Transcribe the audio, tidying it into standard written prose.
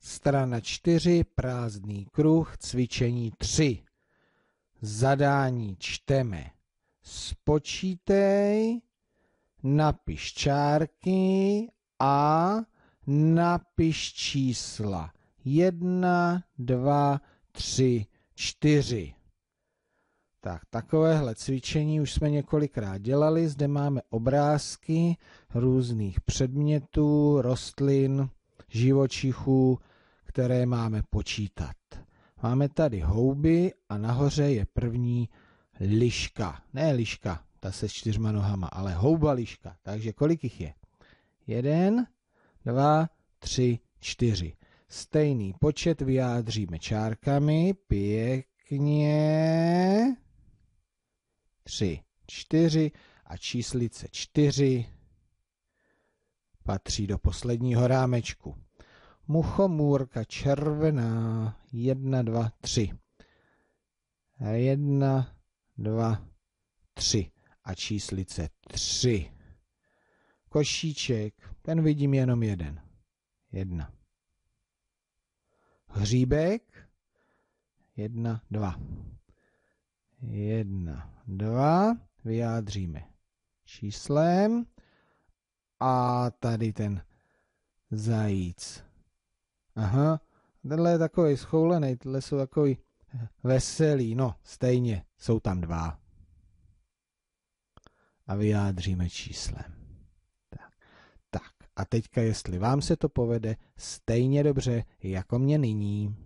Strana 4, prázdný kruh, cvičení 3. Zadání čteme. Spočítej, napiš čárky a napiš čísla 1, 2, 3, 4. Tak, takovéhle cvičení už jsme několikrát dělali. Zde máme obrázky různých předmětů, rostlin, živočichů, které máme počítat. Máme tady houby a nahoře je první liška. Ne liška, ta se 4 nohama, ale houba liška. Takže kolik jich je? 1, 2, 3, 4. Stejný počet vyjádříme čárkami. Pěkně. 3, 4 a číslice 4 patří do posledního rámečku. Muchomůrka červená. 1, 2, 3. 1, 2, 3 a číslice 3. Košíček, ten vidím jenom jeden. 1. Hříbek. 1, 2. 1, 2. Vyjádříme číslem. A tady ten zajíc. Aha, tenhle je takový schoulený, tyhle jsou takový veselý, no stejně, jsou tam 2. A vyjádříme číslem. Tak, a teďka jestli vám se to povede stejně dobře jako mě nyní.